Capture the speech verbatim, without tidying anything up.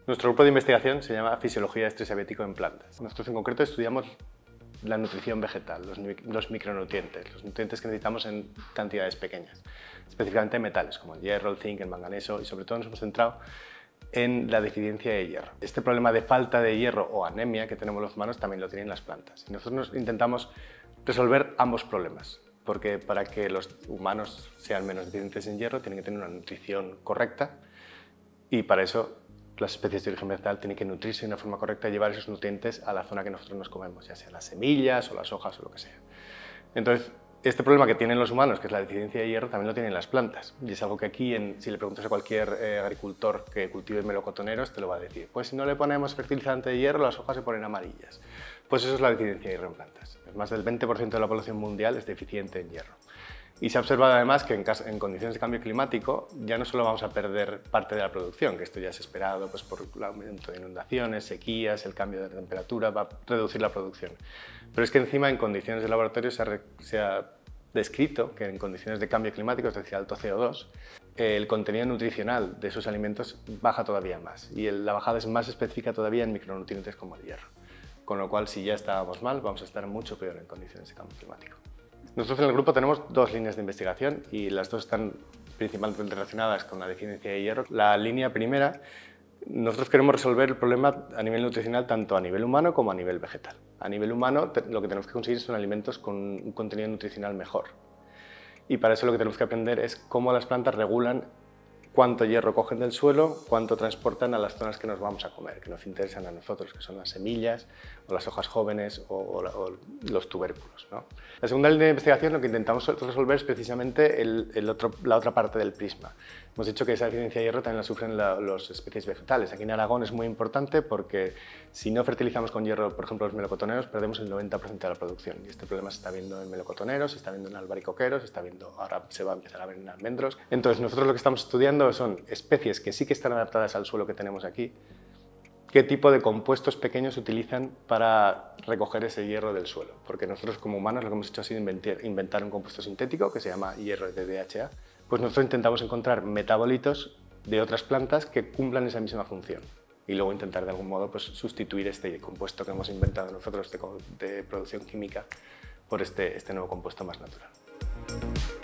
Nuestro grupo de investigación se llama Fisiología de estrés abiótico en plantas. Nosotros en concreto estudiamos la nutrición vegetal, los, los micronutrientes, los nutrientes que necesitamos en cantidades pequeñas, específicamente metales como el hierro, el zinc, el manganeso, y sobre todo nos hemos centrado en la deficiencia de hierro. Este problema de falta de hierro o anemia que tenemos los humanos también lo tienen las plantas. Y nosotros intentamos resolver ambos problemas, porque para que los humanos sean menos deficientes en hierro tienen que tener una nutrición correcta, y para eso las especies de origen vegetal tienen que nutrirse de una forma correcta y llevar esos nutrientes a la zona que nosotros nos comemos, ya sean las semillas o las hojas o lo que sea. Entonces, este problema que tienen los humanos, que es la deficiencia de hierro, también lo tienen las plantas. Y es algo que aquí, en, si le preguntas a cualquier eh, agricultor que cultive melocotoneros, te lo va a decir. Pues si no le ponemos fertilizante de hierro, las hojas se ponen amarillas. Pues eso es la deficiencia de hierro en plantas. Más del veinte por ciento de la población mundial es deficiente en hierro. Y se ha observado además que en, caso, en condiciones de cambio climático ya no solo vamos a perder parte de la producción, que esto ya es esperado pues, por el aumento de inundaciones, sequías, el cambio de temperatura, va a reducir la producción. Pero es que encima en condiciones de laboratorio se ha, se ha descrito que en condiciones de cambio climático, es decir, alto C O dos, el contenido nutricional de esos alimentos baja todavía más y el, la bajada es más específica todavía en micronutrientes como el hierro. Con lo cual, si ya estábamos mal, vamos a estar mucho peor en condiciones de cambio climático. Nosotros en el grupo tenemos dos líneas de investigación y las dos están principalmente relacionadas con la deficiencia de hierro. La línea primera, nosotros queremos resolver el problema a nivel nutricional tanto a nivel humano como a nivel vegetal. A nivel humano lo que tenemos que conseguir son alimentos con un contenido nutricional mejor. Y para eso lo que tenemos que aprender es cómo las plantas regulan cuánto hierro cogen del suelo, cuánto transportan a las zonas que nos vamos a comer, que nos interesan a nosotros, que son las semillas, o las hojas jóvenes, o, o, o los tubérculos, ¿no? La segunda línea de investigación lo que intentamos resolver es precisamente el, el otro, la otra parte del prisma. Hemos dicho que esa deficiencia de hierro también la sufren la, las especies vegetales. Aquí en Aragón es muy importante porque si no fertilizamos con hierro, por ejemplo, los melocotoneros, perdemos el noventa por ciento de la producción. Y este problema se está viendo en melocotoneros, se está viendo en albaricoqueros, se está viendo, ahora se va a empezar a ver en almendros. Entonces nosotros lo que estamos estudiando son especies que sí que están adaptadas al suelo que tenemos aquí, qué tipo de compuestos pequeños se utilizan para recoger ese hierro del suelo. Porque nosotros como humanos lo que hemos hecho ha sido inventar, inventar un compuesto sintético que se llama hierro de D H A. Pues nosotros intentamos encontrar metabolitos de otras plantas que cumplan esa misma función y luego intentar de algún modo pues, sustituir este compuesto que hemos inventado nosotros de, de producción química por este, este nuevo compuesto más natural.